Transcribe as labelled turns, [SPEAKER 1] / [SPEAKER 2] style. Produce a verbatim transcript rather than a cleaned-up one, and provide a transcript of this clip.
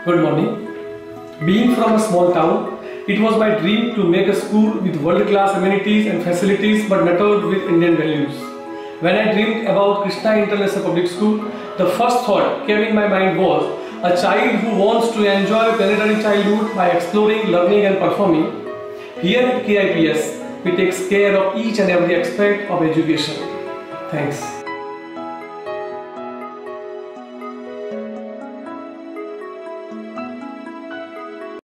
[SPEAKER 1] Good morning. Being from a small town, it was my dream to make a school with world-class amenities and facilities but nurtured with Indian values. When I dreamed about Krishna International Public School, the first thought came in my mind was a child who wants to enjoy planetary childhood by exploring, learning and performing. Here at K I P S, we take care of each and every aspect of education. Thanks.